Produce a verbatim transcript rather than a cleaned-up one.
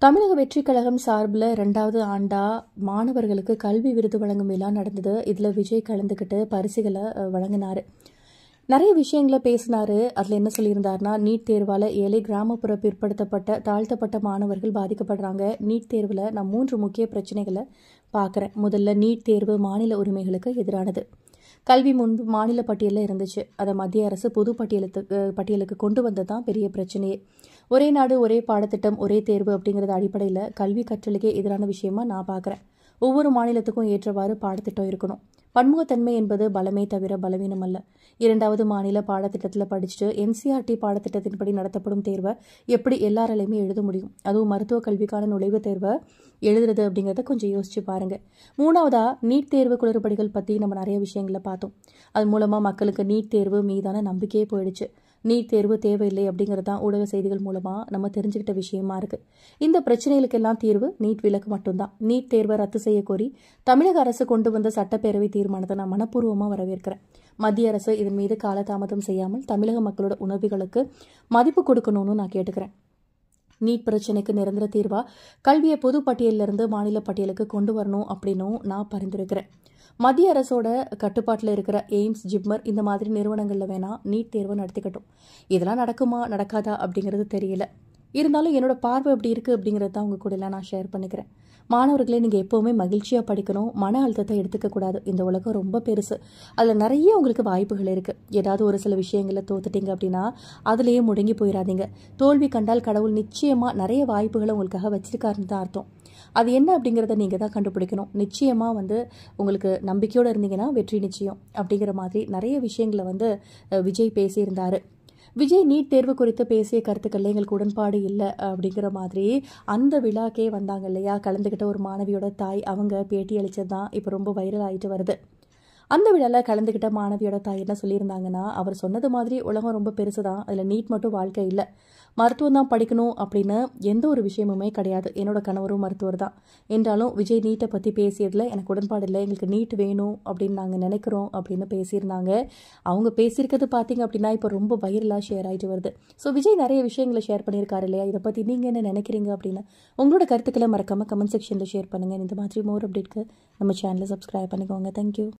தமிழக வெற்றிக் கழகம் சார்பில் ரெண்டாவது ஆண்டா மாணவர்களுக்கு கல்வி விருது வழங்கும் விழா நடந்தது. இதில் விஜய் கலந்துக்கிட்டு பரிசுகளை வழங்கினார். நிறைய விஷயங்களை பேசினார். அதில் என்ன சொல்லியிருந்தாருன்னா, நீட் தேர்வால் ஏழை கிராமப்புற பிற்படுத்தப்பட்ட தாழ்த்தப்பட்ட மாணவர்கள் பாதிக்கப்படுறாங்க. நீட் தேர்வில் நான் மூன்று முக்கிய பிரச்சனைகளை பார்க்குறேன். முதல்ல, நீட் தேர்வு மாநில உரிமைகளுக்கு எதிரானது. கல்வி முன்பு மாநில பட்டியலில் இருந்துச்சு. அதை மத்திய அரசு பொது பட்டியலுக்கு பட்டியலுக்கு கொண்டு வந்தது தான் பெரிய பிரச்சனையே. ஒரே நாடு ஒரே பாடத்திட்டம் ஒரே தேர்வு அப்படிங்கிறது அடிப்படையில் கல்வி கற்றலுக்கே எதிரான விஷயமா நான் பார்க்குறேன். ஒவ்வொரு மாநிலத்துக்கும் ஏற்றவாறு பாடத்திட்டம் இருக்கணும். பன்முகத்தன்மை என்பது பலமே தவிர பலவீனம் அல்ல. இரண்டாவது, மாநில பாடத்திட்டத்தில் படிச்சுட்டு என்சிஆர்டி பாடத்திட்டத்தின்படி நடத்தப்படும் தேர்வை எப்படி எல்லாராலையுமே எழுத முடியும்? அதுவும் மருத்துவ கல்விக்கான நுழைவுத் தேர்வை எழுதுறது அப்படிங்கிறத கொஞ்சம் யோசிச்சு பாருங்க. மூணாவதா, நீட் தேர்வு குளறுபடிகள் பற்றி நம்ம நிறைய விஷயங்களை பார்த்தோம். அது மூலமாக மக்களுக்கு நீட் தேர்வு மீதான நம்பிக்கையே போயிடுச்சு. நீட் தேர்வு தேவையில்லை அப்படிங்கிறது தான் ஊடக செய்திகள் மூலமாக நம்ம தெரிஞ்சுக்கிட்ட விஷயமா இருக்கு. இந்த பிரச்சனைகளுக்கெல்லாம் தீர்வு நீட் விலக்கு மட்டும்தான். நீட் தேர்வை ரத்து செய்ய கோரி தமிழக அரசு கொண்டு வந்த சட்டப்பேரவை தீர்மானத்தை நான் மனப்பூர்வமாக வரவேற்கிறேன். மத்திய அரசு இதன் மீது காலதாமதம் செய்யாமல் தமிழக மக்களோட உணர்வுகளுக்கு மதிப்பு கொடுக்கணும்னு நான் கேட்டுக்கிறேன். நீட் பிரச்சனைக்கு நிரந்தர தீர்வா கல்வியை பொது பட்டியலிருந்து மாநில பட்டியலுக்கு கொண்டு வரணும் அப்படின்னும் நான் பரிந்துரைக்கிறேன். மத்திய அரசோட கட்டுப்பாட்டில் இருக்கிற எய்ம்ஸ், ஜிப்மர் இந்த மாதிரி நிறுவனங்களில் வேணா நீட் தேர்வு நடத்திக்கட்டும். இதெல்லாம் நடக்குமா நடக்காதா அப்படிங்கிறது தெரியல. இருந்தாலும் என்னோட பார்வை எப்படி இருக்குது அப்படிங்கிறது தான் உங்கள் கூட எல்லாம் நான் ஷேர் பண்ணிக்கிறேன். மாணவர்களே, நீங்கள் எப்போவுமே மகிழ்ச்சியாக படிக்கணும். மன அழுத்தத்தை எடுத்துக்கக்கூடாது. இந்த உலகம் ரொம்ப பெருசு. அதில் நிறைய உங்களுக்கு வாய்ப்புகள் இருக்குது. ஏதாவது ஒரு சில விஷயங்களில் தோத்துட்டீங்க அப்படின்னா அதுலேயே முடங்கி போயிடாதீங்க. தோல்வி கண்டால் கடவுள் நிச்சயமாக நிறைய வாய்ப்புகளை உங்களுக்காக வச்சிருக்காருன்னு தான் அர்த்தம். அது என்ன அப்படிங்கிறத நீங்கள் தான் கண்டுபிடிக்கணும். நிச்சயமாக வந்து உங்களுக்கு நம்பிக்கையோடு இருந்தீங்கன்னா வெற்றி நிச்சயம் அப்படிங்கிற மாதிரி நிறைய விஷயங்களை வந்து விஜய் பேசியிருந்தார். விஜய் நீட் தேர்வு குறித்து பேசிய கருத்துக்கள் எங்களுக்கு உடன்பாடு இல்லை அப்படிங்கிற மாதிரி அந்த விழாக்கே வந்தாங்க இல்லையா, கலந்துக்கிட்ட ஒரு மாணவியோட தாய் அவங்க பேட்டி அளித்தது தான் இப்போ ரொம்ப வைரல் ஆகிட்டு வருது. அந்த விழாவில் கலந்துக்கிட்ட மாணவியோட தாய் என்ன சொல்லியிருந்தாங்கன்னா, அவர் சொன்னது மாதிரி உலகம் ரொம்ப பெருசு தான், அதில் நீட் மட்டும் வாழ்க்கை இல்லை, மருத்துவம் தான் படிக்கணும் அப்படின்னு எந்த ஒரு விஷயமுமே கிடையாது. என்னோட கணவரும் மருத்துவர் தான். என்றாலும் விஜய் நீட்டை பற்றி பேசியதில் எனக்கு உடன்பாடு இல்லை. எங்களுக்கு நீட் வேணும் அப்படின்னு நாங்கள் நினைக்கிறோம் அப்படின்னு பேசியிருந்தாங்க. அவங்க பேசியிருக்கிறது பார்த்தீங்க அப்படின்னா இப்போ ரொம்ப வைரலாக ஷேர் ஆகிட்டு வருது. ஸோ விஜய் நிறைய விஷயங்களை ஷேர் பண்ணியிருக்காரு இல்லையா, இதை பற்றி நீங்கள் என்ன நினைக்கிறீங்க அப்படின்னு உங்களோட கருத்துக்களை மறக்காமல் கமெண்ட் செக்ஷனில் ஷேர் பண்ணுங்கள். இந்த மாதிரி மோர் அப்டேட்க்கு நம்ம சேனலை சப்ஸ்கிரைப் பண்ணிக்கோங்க. தேங்க்யூ.